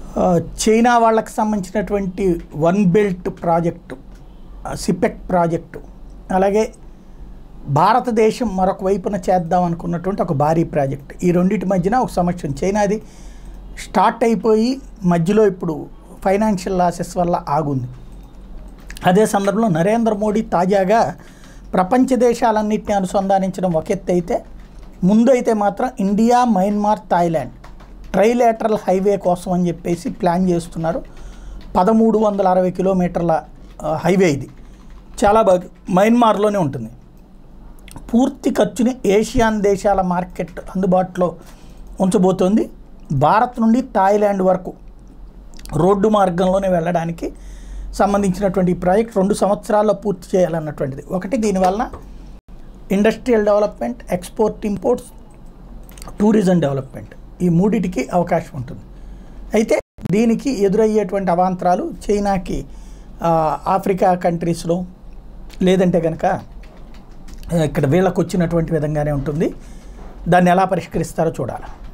China వాళ్ళకి సంబంధించినటువంటి one belt project, CPEC project, అలాగే భారతదేశం మరొక వైపున చేద్దాం అనుకున్నటువంటి ఒక భారీ ప్రాజెక్ట్, ఈ రెండింటి మధ్యన ఒక సమస్య. చైనాది స్టార్ట్ అయిపోయి మధ్యలో ఇప్పుడు ఫైనాన్షియల్ లాసెస్ వల్ల ఆగుంది. అదే సందర్భంలో నరేంద్ర మోడీ తాజాగా ప్రపంచ దేశాలన్నింటినీ అనుసంధానించడం ఒక ఎత్తు అయితే, ముందు అయితే మాత్రం India, Myanmar, Thailand trilateral highway కోసం అని చెప్పేసి ప్లాన్ చేస్తున్నారు. 1360 కిలోమీటర్ల హైవే ఇది. చాలా బాగా మయన్మార్లోనే ఉంటుంది. పూర్తి ఖర్చుని ఏషియాన్ దేశాల మార్కెట్ అందుబాటులో ఉంచబోతోంది. భారత్ నుండి థాయిలాండ్ వరకు రోడ్డు మార్గంలోనే వెళ్ళడానికి సంబంధించినటువంటి ఈ ప్రాజెక్ట్ 2 సంవత్సరాల్లో పూర్తి చేయాలన్నటువంటిది. ఒకటి, దీనివలన industrial development, export, imports, tourism development, ఈ మూడిటికి అవకాశం ఉంటుంది. అయితే దీనికి ఎదురయ్యేటువంటి అవాంతరాలు చైనాకి ఆఫ్రికా కంట్రీస్లో లేదంటే కనుక ఇక్కడ వీళ్ళకు వచ్చినటువంటి విధంగానే ఉంటుంది. దాన్ని ఎలా పరిష్కరిస్తారో చూడాలి.